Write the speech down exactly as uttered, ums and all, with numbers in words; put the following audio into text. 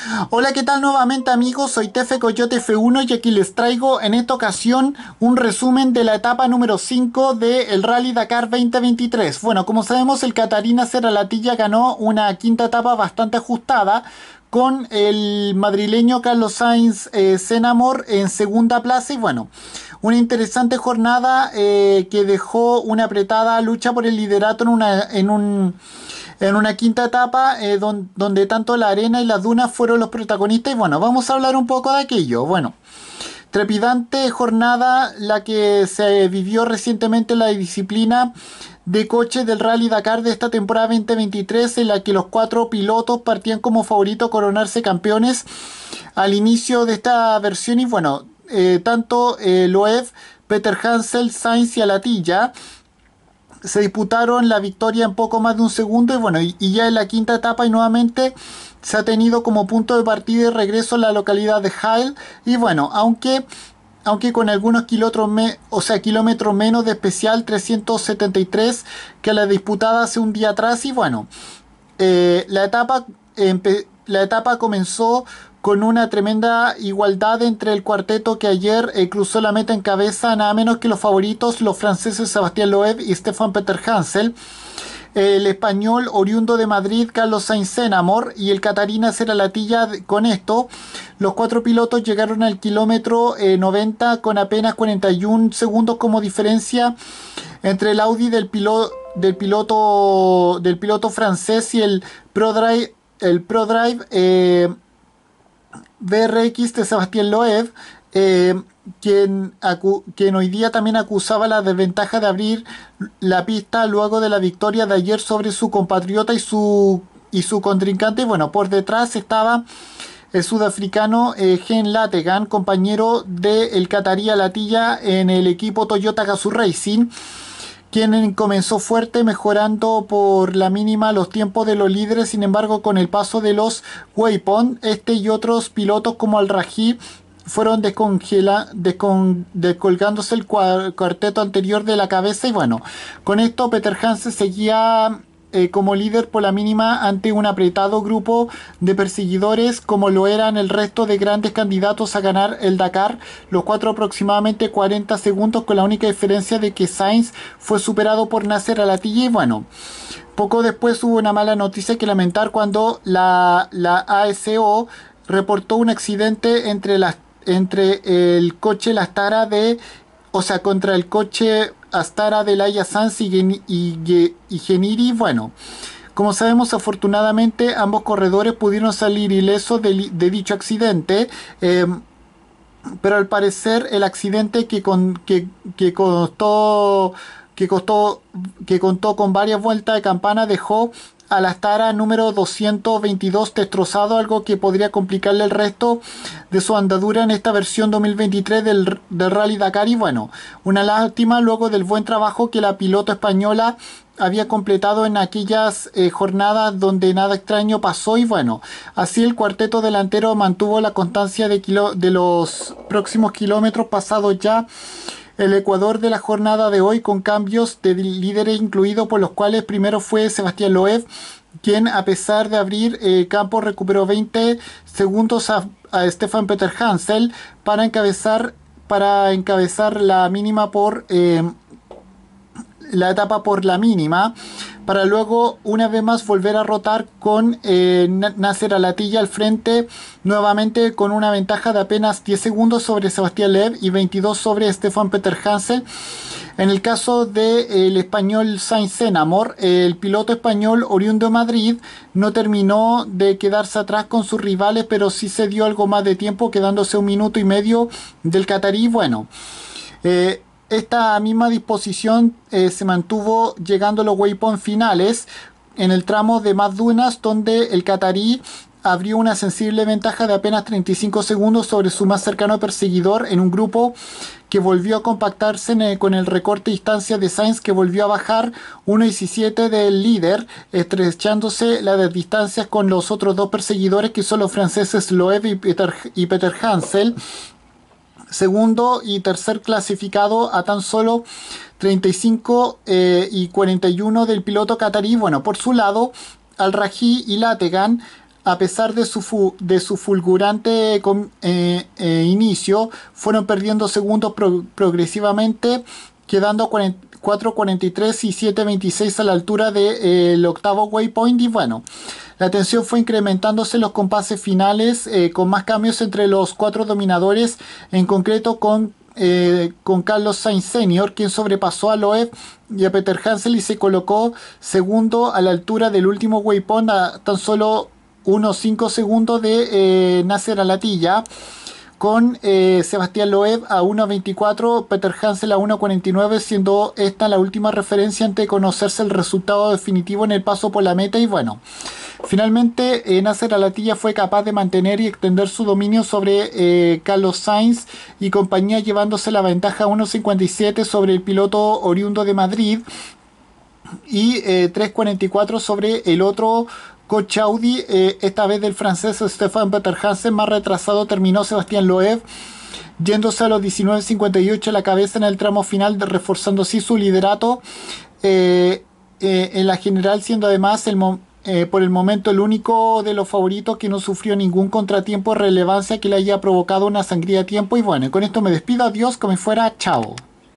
Hola, ¿qué tal nuevamente amigos? Soy Tefe Coyote F uno y aquí les traigo en esta ocasión un resumen de la etapa número cinco del Rally Dakar veinte veintitrés. Bueno, como sabemos el Catarina Seralatilla ganó una quinta etapa bastante ajustada con el madrileño Carlos Sainz eh, Senamor en segunda plaza y bueno, una interesante jornada eh, que dejó una apretada lucha por el liderato en, una, en un en una quinta etapa eh, don, donde tanto la arena y las dunas fueron los protagonistas. Y bueno, vamos a hablar un poco de aquello. Bueno, trepidante jornada la que se vivió recientemente en la disciplina de coches del Rally Dakar de esta temporada veinte veintitrés, en la que los cuatro pilotos partían como favoritos a coronarse campeones al inicio de esta versión. Y bueno, eh, tanto eh, Loeb, Peter Hansel, Sainz y Alatilla se disputaron la victoria en poco más de un segundo y bueno, y, y ya en la quinta etapa y nuevamente se ha tenido como punto de partida y regreso a la localidad de Hail y bueno, aunque aunque con algunos kilómetros, me, o sea, kilómetros menos de especial trescientos setenta y tres que la disputada hace un día atrás y bueno, eh, la etapa empe- la etapa comenzó con una tremenda igualdad entre el cuarteto que ayer eh, cruzó la meta en cabeza, nada menos que los favoritos, los franceses Sebastián Loeb y Stefan Peter Hansel, el español oriundo de Madrid Carlos Sainz Enamor y el Catarina Seralatilla. Con esto, los cuatro pilotos llegaron al kilómetro eh, noventa con apenas cuarenta y un segundos como diferencia entre el Audi del, pilo, del piloto del piloto francés y el ProDrive el ProDrive eh, B R X de Sebastián Loeb, eh, quien, acu quien hoy día también acusaba la desventaja de abrir la pista luego de la victoria de ayer sobre su compatriota y su, y su contrincante. Bueno, por detrás estaba el sudafricano eh, Gen Lategan, compañero del Qatarí Alatilla en el equipo Toyota Gazoo Racing, quien comenzó fuerte mejorando por la mínima los tiempos de los líderes. Sin embargo, con el paso de los Waypoint, este y otros pilotos como Al Raji fueron descongela, descon, descolgándose el cuarteto anterior de la cabeza y bueno, con esto Peter Hansen seguía eh, como líder por la mínima ante un apretado grupo de perseguidores como lo eran el resto de grandes candidatos a ganar el Dakar, los cuatro aproximadamente cuarenta segundos, con la única diferencia de que Sainz fue superado por Nasser Al-Attiyah y bueno, poco después hubo una mala noticia que lamentar cuando la, la A S O reportó un accidente entre las entre el coche la Astara de o sea contra el coche Astara de Laia Sanz y, y, y Geniri. Bueno, como sabemos, afortunadamente ambos corredores pudieron salir ilesos de, de dicho accidente, eh, pero al parecer el accidente que, con, que, que costó que costó que contó con varias vueltas de campana dejó a la Astara número doscientos veintidós destrozado, algo que podría complicarle el resto de su andadura en esta versión dos mil veintitrés del, del Rally Dakar. Y bueno, una lástima luego del buen trabajo que la piloto española había completado en aquellas eh, jornadas donde nada extraño pasó y bueno, así el cuarteto delantero mantuvo la constancia de, kilo, de los próximos kilómetros pasados ya el Ecuador de la jornada de hoy, con cambios de líderes incluidos, por los cuales primero fue Sebastián Loeb, quien a pesar de abrir eh, campo recuperó veinte segundos a, a Stefan Peter Hansel para encabezar, para encabezar la mínima por eh, la etapa por la mínima, para luego una vez más volver a rotar con eh, Nasser Al-Attiyah al frente, nuevamente con una ventaja de apenas diez segundos sobre Sebastián Loeb y veintidós sobre Stefan Peter Hansel. En el caso del español Sainz Enamor, el piloto español oriundo de Madrid no terminó de quedarse atrás con sus rivales, pero sí se dio algo más de tiempo, quedándose un minuto y medio del catarí. Bueno, eh, esta misma disposición eh, se mantuvo llegando a los waypoint finales en el tramo de más dunas, donde el catarí abrió una sensible ventaja de apenas treinta y cinco segundos sobre su más cercano perseguidor en un grupo que volvió a compactarse en el, con el recorte de distancia de Sainz, que volvió a bajar uno diecisiete del líder, estrechándose las distancias con los otros dos perseguidores que son los franceses Loeb y Peter, y Peter Hansel, segundo y tercer clasificado a tan solo treinta y cinco eh, y cuarenta y uno del piloto catarí. Bueno, por su lado, Al Raji y Lategan a pesar de su, fu- de su fulgurante com- eh, eh, inicio, fueron perdiendo segundos pro- progresivamente, quedando cuatro cuarenta y tres y siete veintiséis a la altura del octavo waypoint. Y bueno, la tensión fue incrementándose en los compases finales, eh, con más cambios entre los cuatro dominadores, en concreto con, eh, con Carlos Sainz senior, quien sobrepasó a Loeb y a Peter Hansel y se colocó segundo a la altura del último waypoint, a tan solo unos cinco segundos de eh, Nasser Al-Attiyah, con eh, Sebastián Loeb a uno veinticuatro, Peter Hansel a uno cuarenta y nueve, siendo esta la última referencia antes de conocerse el resultado definitivo en el paso por la meta. Y bueno, finalmente eh, Nasser Al-Attiyah fue capaz de mantener y extender su dominio sobre eh, Carlos Sainz y compañía, llevándose la ventaja a uno cincuenta y siete sobre el piloto oriundo de Madrid y eh, tres cuarenta y cuatro sobre el otro coche Audi, eh, esta vez del francés Stefan Peter Hansen. Más retrasado terminó Sebastián Loeb, yéndose a los diecinueve cincuenta y ocho a la cabeza en el tramo final, de, reforzando así su liderato eh, eh, en la general, siendo además el mo eh, por el momento el único de los favoritos que no sufrió ningún contratiempo de relevancia que le haya provocado una sangría a tiempo. Y bueno, con esto me despido, adiós, como fuera, chao.